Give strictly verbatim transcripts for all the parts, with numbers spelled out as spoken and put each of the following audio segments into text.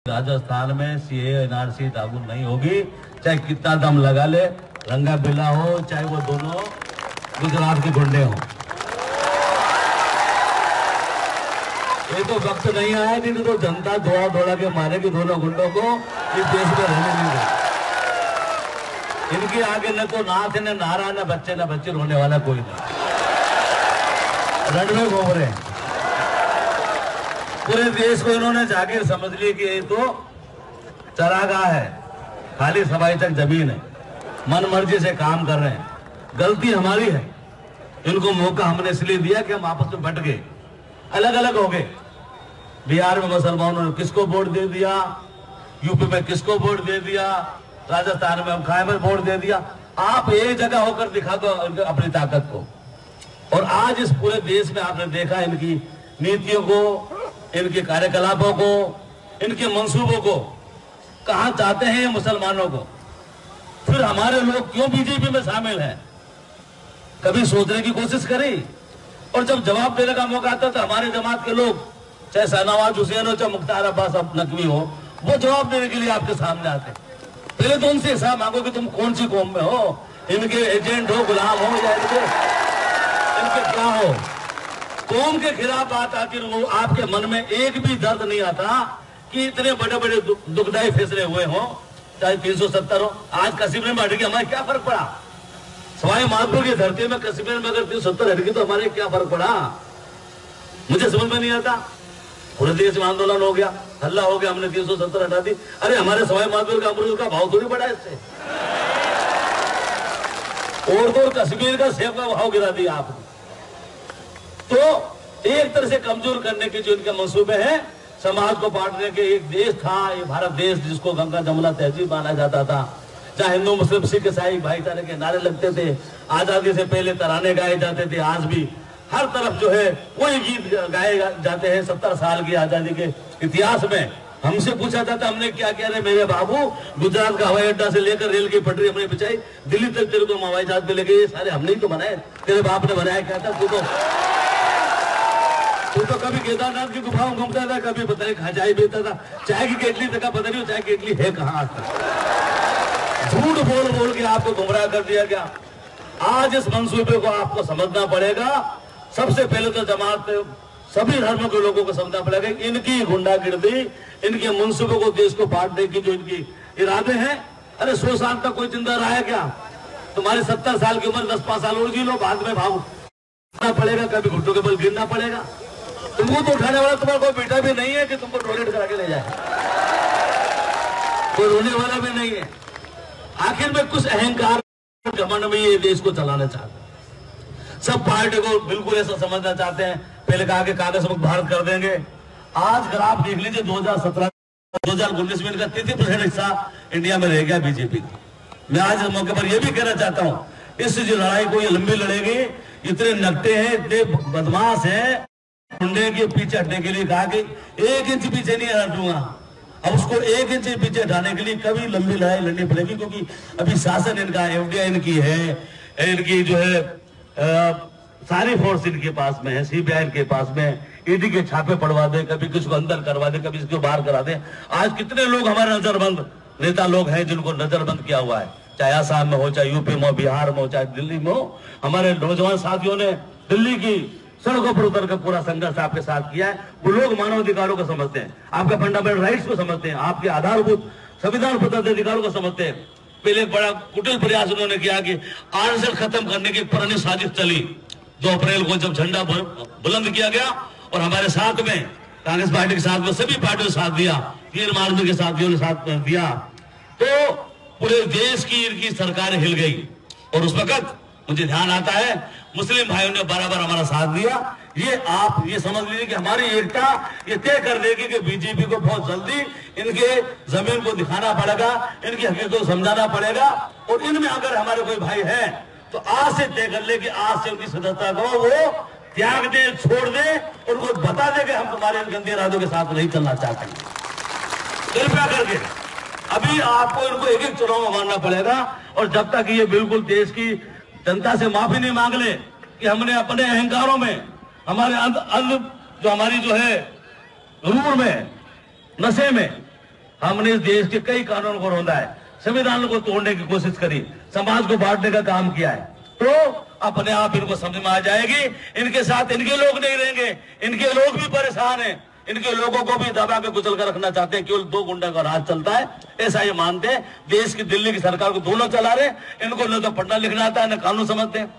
राजस्थान में CA NRC लागू नहीं होगी, चाहे कितना दम लगा ले, रंगा बिल्ला हो, चाहे वो दोनों गुजरात के गुंडे हो। ये तो वक्त नहीं आया, नहीं तो जनता दौड़ा दौड़ा के मारेगी दोनों गुंडों को, इस देश में रहने नहीं देगी। इनके आगे न तो नाथ न नारा, न बच्चे न बच्चे, रोने वाला कोई नहीं। रण में घूम रहे हैं। पूरे देश को इन्होंने जागीर समझ ली कि ये तो चरागाह है, खाली सफाई तक जमीन है, मन मर्जी से काम कर रहे हैं। गलती हमारी है, इनको मौका हमने इसलिए दिया कि हम आपस में बट गए, अलग अलग हो गए। बिहार में मुसलमानों ने किसको वोट दे दिया, यूपी में किसको वोट दे दिया, राजस्थान में हम खाए में वोट दे दिया। आप एक जगह होकर दिखा दो अपनी ताकत को। और आज इस पूरे देश में आपने देखा इनकी नीतियों को, इनके कार्यकलापों को, इनके मंसूबों को, कहां चाहते हैं मुसलमानों को। फिर हमारे लोग क्यों बीजेपी में शामिल हैं, कभी सोचने की कोशिश करी। और जब जवाब देने का मौका आता तो हमारे जमात के लोग, चाहे शाहनवाज हुसैन हो, चाहे मुख्तार अब्बास नकवी हो, वो जवाब देने के लिए आपके सामने आते। पहले तो उनसे हिसाब मांगो कि तुम कौन सी कौम में हो, इनके एजेंट हो, गुलाम हो, या इनके इनके क्या हो। कौम के खिलाफ बात आती, वो आपके मन में एक भी दर्द नहीं आता कि इतने बड़े बड़े दुखदायी फैसले हुए हों, चाहे तीन सौ सत्तर हो। आज कश्मीर में हट गया, हमारे क्या फर्क पड़ा। सवाई माधोपुर की धरती में कश्मीर में अगर तीन सौ सत्तर हट गई तो हमारे क्या फर्क पड़ा, मुझे समझ में नहीं आता। पूरे देश में आंदोलन हो गया, हल्ला हो गया, हमने तीन सौ सत्तर हटा दी। अरे हमारे सवाई माधोपुर का अमरूद का भाव थोड़ी बढ़ा इससे, और तो कश्मीर का सेब का भाव गिरा दिया आपने। तो एक तरह से कमजोर करने के जो इनके मंसूबे हैं, समाज को बांटने के। एक देश था, ये भारत देश, जिसको गंगा जमुना तहजीब माना जाता था, जहाँ हिंदू मुस्लिम सिख ईसाई भाईचारे के नारे लगते थे, आजादी से पहले तराने गाए जाते थे। आज भी हर तरफ जो है वही गीत गाए जाते हैं। सत्तर साल की आजादी के इतिहास में हमसे पूछा जाता हमने क्या किया। रे मेरे बाबू, गुजरात का हवाई अड्डा से लेकर रेल की पटरी हमने बिछाई, दिल्ली तक तेरे को हवाई जहाज पे लेके, ये सारे हमने ही तो बनाए, तेरे बाप ने बनाया क्या था। तू तो तू तो कभी केदारनाथ की गुफाओं घूमता था, कभी पता नहीं कहाँ चाय बेचता था। चाय की केटली तक पता नहीं चाय की केटली है कहाँ। झूठ बोल बोल के आपको गुमराह कर दिया गया। आज इस मंसूबे को आपको समझना पड़ेगा। सबसे पहले तो जमात, सभी धर्मों के लोगों को समझना पड़ेगा इनकी गुंडागिर्दी, इनके मंसूबों को, देश को बांटने की जो इनकी इरादे हैं। अरे सौ साल तक कोई जिंदा रहा है क्या? तुम्हारी सत्तर साल की उम्र दस पांच साल और जी लो, बाद में भाव पड़ेगा, कभी घुटनों के बल गिरना पड़ेगा। तुमको तो उठाने वाला तुम्हारा कोई बेटा भी नहीं है कि तुमको टॉयलेट करा के ले जाए, कोई रोने वाला भी नहीं है। आखिर में कुछ अहंकार घमंड में ये देश को चलाना चाहते हैं। सब पार्टी को बिल्कुल ऐसा समझना चाहते हैं। पहले कहा कि कांग्रेस मुक्त भारत कर देंगे। आज अगर आप देख लीजिए दो हजार सत्रह दो हजार उन्नीस में इनका तैतीस परसेंट हिस्सा इंडिया में रह गया बीजेपी का। मैं आज इस मौके पर यह भी कहना चाहता हूँ, इस जो लड़ाई को ये लंबी लड़ेगी। इतने नकटे हैं, इतने बदमाश हैं, गुंडे के पीछे हटने के लिए कहा कि एक इंच पीछे नहीं हटूंगा। अब उसको एक इंच पीछे हटाने के लिए कभी लंबी लड़ाई लड़नी पड़ेगी, क्योंकि अभी शासन इनका, एफडीआई इनकी है, इनकी जो है आ, सारी फोर्स इनके पास में है, सीबीआई इनके पास में, ईडी के छापे पड़वा दे, कभी किसको अंदर करवा दे, कभी इसको बाहर करा दे। आज कितने लोग हमारे नजरबंद नेता लोग हैं जिनको नजरबंद किया हुआ है, चाहे आसाम में हो, चाहे यूपी में हो, बिहार में हो, चाहे दिल्ली में हो। हमारे नौजवान साथियों ने दिल्ली की सड़कों पर उतर कर पूरा संघर्ष आपके साथ किया है। वो लोग मानवाधिकारों को समझते हैं, आपके फंडामेंटल राइट्स को समझते हैं, आपके आधारभूत संविधान प्रदत्त अधिकारों को समझते हैं। पहले एक बड़ा कुटिल प्रयास उन्होंने किया कि आरएसएस खत्म करने की पुरानी साजिश चली। दो अप्रैल को जब झंडा बुलंद किया गया और हमारे साथ में कांग्रेस पार्टी के साथ में सभी पार्टियों ने साथ दिया, तीर मार्च के साथियों ने साथ दिया, तो पूरे देश की इनकी सरकार हिल गई। और उस वक्त मुझे ध्यान आता है मुस्लिम भाइयों ने बराबर हमारा साथ दिया। ये आप ये समझ लीजिए कि हमारी एकता ये तय कर देगी कि बीजेपी को बहुत जल्दी इनके जमीन को दिखाना पड़ेगा, इनकी हकीकत को समझाना पड़ेगा। और इनमें अगर हमारे कोई भाई है तो आज से तय कर ले कि आज से उनकी सदस्यता को वो त्याग दे, छोड़ दे, और उनको बता दे कि हम तुम्हारे गंदे इरादों के साथ नहीं चलना चाहते। कृपया करके अभी आपको इनको एक एक चुनाव में मानना पड़ेगा। और जब तक ये बिल्कुल देश की जनता से माफी नहीं मांग ले कि हमने अपने अहंकारों में, हमारे अंध, अंध जो हमारी जो है रूर में, नशे में, हमने इस देश के कई कानूनों को रौंदा है, संविधान को तोड़ने की कोशिश करी, समाज को बांटने का काम किया है, तो अपने आप इनको समझ में आ जाएगी। इनके साथ इनके लोग नहीं रहेंगे, इनके लोग भी परेशान हैं, इनके लोगों को भी दबा के कुचल कर रखना चाहते हैं। केवल दो गुंडा का राज चलता है, ऐसा ये मानते हैं। देश की, दिल्ली की सरकार को दोनों चला रहे। इनको न तो पढ़ना लिखना आता है, न कानून समझते हैं,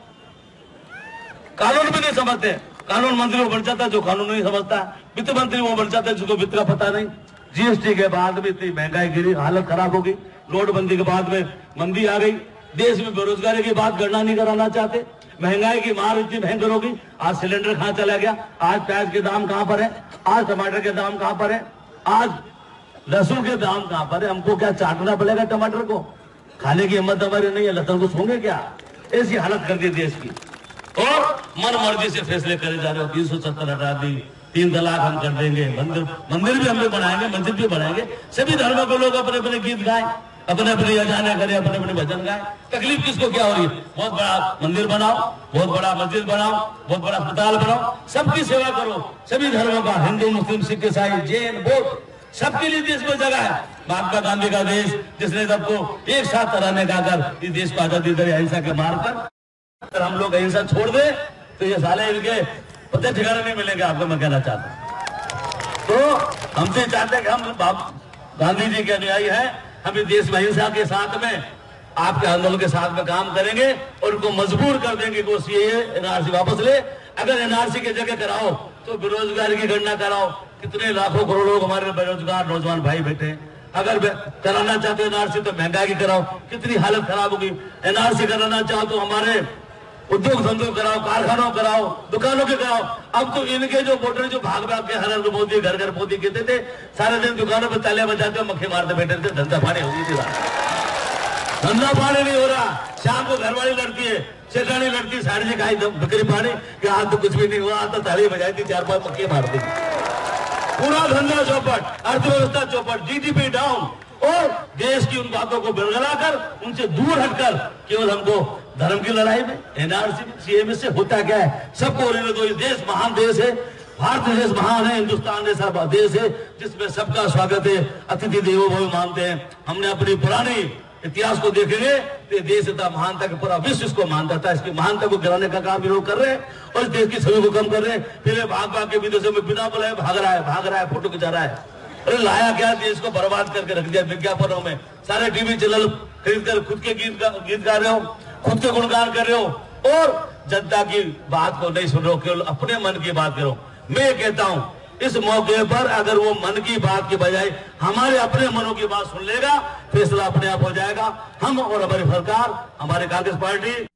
कानून भी नहीं समझते। कानून मंत्री वो बन जाता है जो कानून नहीं समझता, वित्त मंत्री वो बन जाता है जिसको वित्त का पता नहीं। जीएसटी के बाद में इतनी महंगाई गिरी, हालत खराब होगी। नोटबंदी के बाद में मंदी आ गई, देश में बेरोजगारी की बात गणना नहीं कराना चाहते। महंगाई की मार इतनी भयंकर होगी। आज सिलेंडर कहां चला गया, आज प्याज के दाम कहां पर है, आज टमाटर के दाम कहां पर है, आज लहसुन के दाम कहां पर है। हमको क्या चाटना पड़ेगा टमाटर को? खाने की हिम्मत हमारी नहीं है, लहसुन को सोंगे क्या? ऐसी हालत कर दी देश की। और मन मर्जी से फैसले करे जा रहे हो। तीन सौ सत्तर हटा दी, तीन तलाक हम कर देंगे, मंदिर मंदिर भी हम भी बनाएंगे, मस्जिद भी बनाएंगे। सभी धर्मों के लोग अपने अपने गीत गाएं, अपने अपने अजाने करें, अपने अपने भजन गाएं। तकलीफ किसको क्या हो रही है? बहुत बड़ा मंदिर बनाओ, बहुत बड़ा मस्जिद बनाओ, बहुत बड़ा अस्पताल बनाओ, सबकी सेवा करो। सभी धर्मों का, हिंदू, मुस्लिम, सिख, ईसाई, जैन, बौद्ध, सबके लिए देश में जगह है। महात्मा गांधी का देश, जिसने सबको एक साथ रहने का कर इस देश को आजादी दे, अहिंसा के मार्ग पर। अगर हम लोग अहिंसा छोड़ दे तो ये साले इनके पता ठिकाने नहीं मिलेंगे। आपको मैं कहना चाहता हूं, तो हमसे चाहते हैं कि हम गांधी जी के अनुयायी हैं, हम इस देश में अहिंसा के साथ में, आपके आंदोलन के साथ में काम करेंगे और उनको मजबूर कर देंगे कि वो सीए एनआरसी वापस ले। अगर एनआरसी की जगह कराओ तो बेरोजगारी की गणना कराओ, कितने लाखों करोड़ लोग हमारे बेरोजगार नौजवान भाई बैठे। अगर कराना चाहते हो एनआरसी तो महंगाई की कराओ, कितनी हालत खराब होगी। एनआरसी कराना चाहो तो हमारे उद्योग धंधों कराओ, कारखानों कराओ, दुकानों के कराओ। अब तो इनके जो वोटर जो भाग भाग के हर मोदी घर घर मोदी कहते थे, सारे दिन दुकानों पे ताले बजाते हो, मक्खी मारते बैठे थे। धंधा पानी हो गई थी, धंधा पानी नहीं हो रहा। शाम को घरवाली लड़ती है, सेठानी लड़ती है, साड़ी जी खाई बिक्री पानी कि आज तो कुछ भी नहीं हुआ, तो ताली बजाई थी, चार पांच मक्खी मारती। पूरा धंधा चौपट, अर्थव्यवस्था चौपट, जीडीपी डाउन। और देश की उन बातों को बिरगला कर, उनसे दूर हटकर केवल हमको धर्म की लड़ाई में, एनआरसी में, सीएम से होता क्या है सबको रहने दो। ये देश महान देश है, भारत देश महान है, हिंदुस्तान ऐसा देश है जिसमें सबका स्वागत है, अतिथि देवो भव मानते हैं। हमने अपनी पुरानी इतिहास को देखेंगे तो देश इतना महान था कि पूरा विश्व इसको मानता था। इसकी महानता को गिराने का काम ये लोग कर रहे हैं और इस देश की छवि को कम कर रहे हैं। फिर भाग भाग के विदेशों में बिना बुलाए भाग रहा है, भाग रहा है, फोटो खिंचा रहा है। अरे लाया क्या, देश को बर्बाद करके रख दिया विज्ञापनों में। सारे टीवी चैनल खरीद कर खुद के गीत गीत गा रहे हो, खुद के गुणगान कर रहे हो और जनता की बात को नहीं सुन रहे हो, केवल अपने मन की बात करो। मैं कहता हूं इस मौके पर अगर वो मन की बात की बजाय हमारे अपने मनों की बात सुन लेगा, फैसला अपने आप हो जाएगा। हम और हमारी सरकार, हमारी कांग्रेस पार्टी